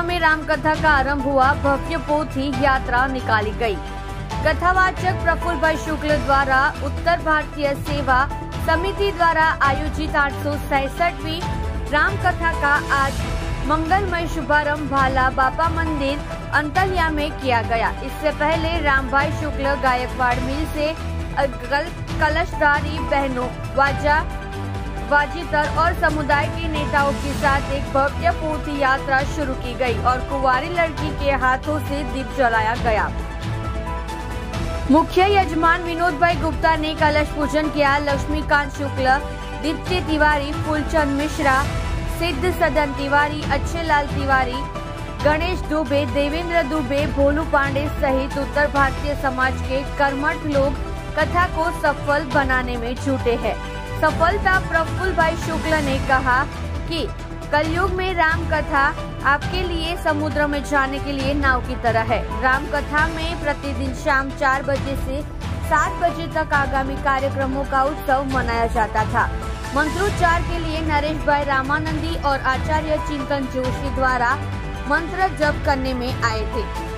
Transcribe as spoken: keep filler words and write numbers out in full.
में राम कथा का आरंभ हुआ। भव्य पोथी यात्रा निकाली गई। कथावाचक प्रफुल्ल भाई शुक्ल द्वारा उत्तर भारतीय सेवा समिति द्वारा आयोजित आठ सौ सैसठवीं राम कथा का आज मंगलमय शुभारंभ भाला बापा मंदिर अंतल्या में किया गया। इससे पहले राम भाई शुक्ल गायकवाड़ मिल से कलशधारी बहनों, वाजा वाजितर और समुदाय के नेताओं के साथ एक भव्य पोथी यात्रा शुरू की गई और कुंवारी लड़की के हाथों से दीप जलाया गया। मुख्य यजमान विनोद भाई गुप्ता ने कलश पूजन किया। लक्ष्मीकांत शुक्ल, दीप्ति तिवारी, फूलचंद मिश्रा, सिद्ध सदन तिवारी, अच्छे लाल तिवारी, गणेश दुबे, देवेंद्र दुबे, भोलू पांडे सहित उत्तर भारतीय समाज के कर्मठ लोग कथा को सफल बनाने में जुटे हैं। सफलता प्रफुल्ल भाई शुक्ल ने कहा कि कलयुग में राम कथा आपके लिए समुद्र में जाने के लिए नाव की तरह है। राम कथा में प्रतिदिन शाम चार बजे से सात बजे तक आगामी कार्यक्रमों का उत्सव मनाया जाता था। मंत्रोच्चार के लिए नरेश भाई रामानंदी और आचार्य चिंतन जोशी द्वारा मंत्र जप करने में आए थे।